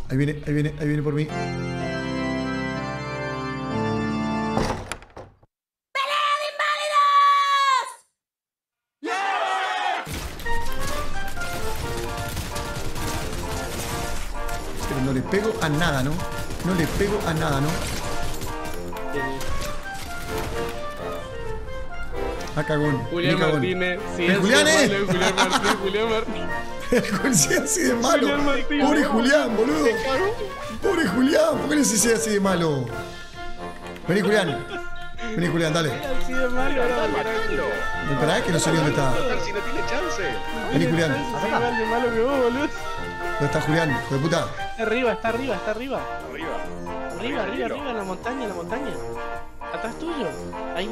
Ahí viene por mí. Pero no le pego a nada, ¿no? No le pego a nada, ¿no? Ah, cagón. Julián Martínez. Sí, ¿El Julián, Julián Martínez, Julián Martínez. Julián así de malo. Julián Martínez. Pobre Julián, boludo. Pobre Julián. ¿Por qué no se así de malo? Vení, Julián. Vení, Julián, dale. Así de malo, Me pará que no sé ni dónde está. Si no tiene chance. Vení, Julián. Así igual de malo que vos, boludo. ¿Dónde está Julián? Hijo de puta. Está arriba, está arriba, está arriba. Arriba. Arriba, en la montaña, en la montaña. Atrás tuyo. Ahí.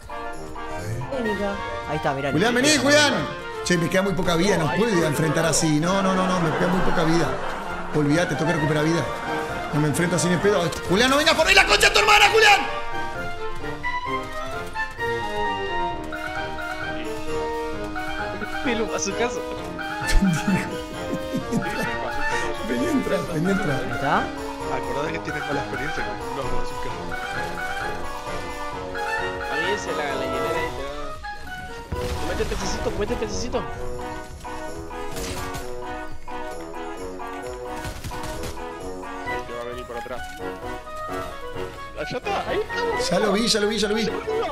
Ahí está, mirá. Julián, vení, Julián. Che, me queda muy poca vida, no puedo enfrentar así. No, me queda muy poca vida. Olvídate, tengo que recuperar vida. No me enfrento así ni en pedo. Julián, no vengas por ahí la concha de tu hermana, Julián. Pelo a su casa. Vení, entra. ¿Ahí está? Acordate que tienes mala experiencia con los bazookas. A mí se la hielera ahí. Mete el pececito. Te va a venir por atrás. Allá está, ahí estamos. Ya lo vi.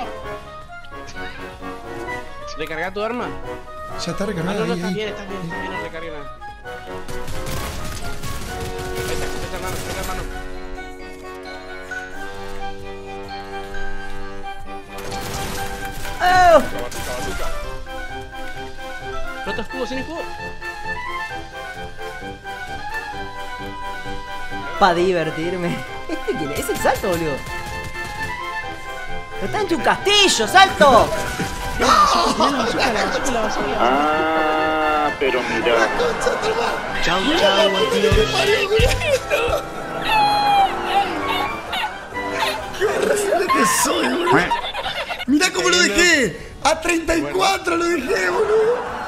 ¿Recarga tu arma? Ya está recargado No, ahí. estás bien, no recargue nada. Ahí está, mano. ¡Oh! Bazooka. Rota escudo, sin escudo. Para divertirme. ¿Este quién es? Es el salto, boludo. Está en un castillo, salto. La bazooka. Ah, pero mira. Chau. ¡Qué horrible que soy, boludo! ¡Mirá cómo lo dejé! ¡A 34 lo dejé, boludo!